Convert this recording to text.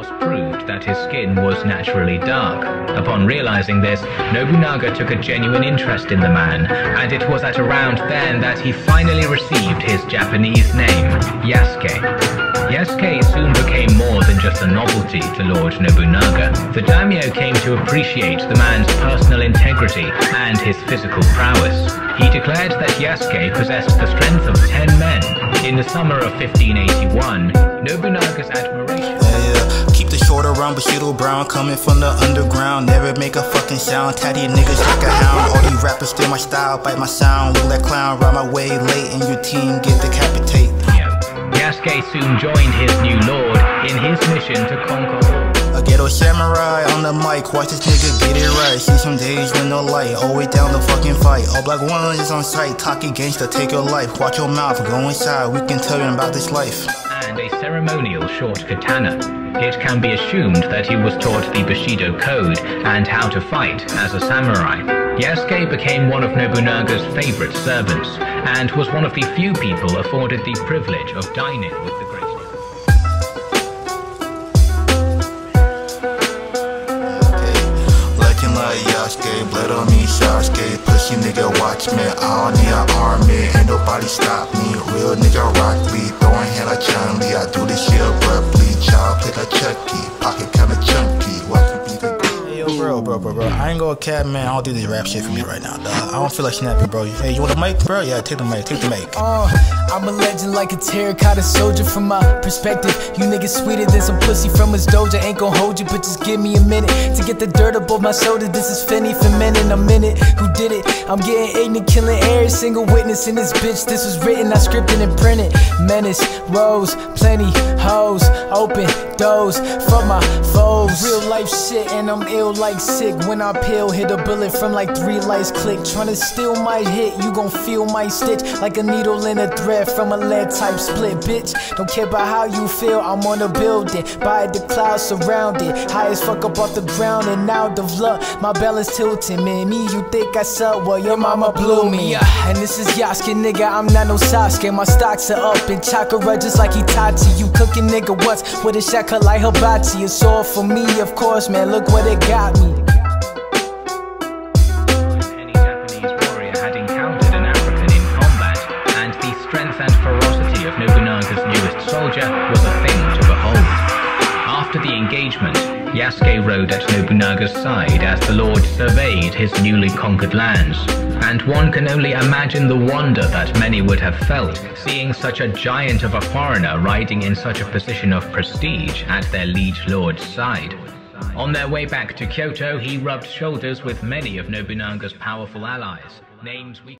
proved that his skin was naturally dark. Upon realizing this, Nobunaga took a genuine interest in the man, and it was at around then that he finally received his Japanese name, Yasuke. Yasuke soon became more than just a novelty to Lord Nobunaga. The daimyo came to appreciate the man's personal integrity and his physical prowess. He declared that Yasuke possessed the strength of 10 men. In the summer of 1581, Nobunaga's admiration... Keep the short around Bushido Brown, coming from the underground. Never make a fucking sound, tatty niggas like a hound. All these rappers steal my style, bite my sound. Look like clown, ride my way late and your team get decapitated. Yasuke soon joined his new lord in his mission to conquer all. A ghetto samurai on the mic, watch this nigga get it right. See some days with no light, always down the fucking fight. All black ones is on sight, talking gangsta, take your life. Watch your mouth, go inside, we can tell you about this life. And a ceremonial short katana. It can be assumed that he was taught the Bushido code and how to fight as a samurai. Yasuke became one of Nobunaga's favorite servants, and was one of the few people afforded the privilege of dining with the great. Looking like Yasuke, blood on me, Sasuke. Pussy nigga, watch me, I don't need an army. Ain't nobody stop me, real nigga rock me. Throwing hand like Chun-Li, I do this shit abruptly. Child play like Chucky, pocket kinda chunky. What could be the... Hey, yo, bro. I ain't gonna cap, man. I don't do this rap shit for me right now, dog. I don't feel like snapping, bro. Hey, you want a mic, bro? Yeah, take the mic. I'm a legend like a terracotta soldier. From my perspective, you niggas sweeter than some pussy from his doja. Ain't gon' hold you, but just give me a minute to get the dirt above my shoulder. This is Finney for men and I'm in it. Who did it? I'm getting ignorant, killing every single witness in this bitch. This was written, I scripted and printed. Menace, rose, plenty, hoes, open doors, fuck my foes. Real life shit and I'm ill like sick. When I peel, hit a bullet from like 3 lights click. Tryna steal my hit, you gon' feel my stitch like a needle in a thread from a lead type split, bitch. Don't care about how you feel, I'm on a building by the clouds surrounded, high as fuck up off the ground and out of luck. My balance tilting, man. Me, you think I suck? Well, your mama blew me. And this is Yasuke, nigga. I'm not no Sasuke. My stocks are up in chakra just like Itachi. You cooking, nigga, what's with a shaka like hibachi? It's all for me, of course, man. Look what it got me. And ferocity of Nobunaga's newest soldier was a thing to behold. After the engagement, Yasuke rode at Nobunaga's side as the lord surveyed his newly conquered lands, and one can only imagine the wonder that many would have felt seeing such a giant of a foreigner riding in such a position of prestige at their liege lord's side. On their way back to Kyoto, he rubbed shoulders with many of Nobunaga's powerful allies, names we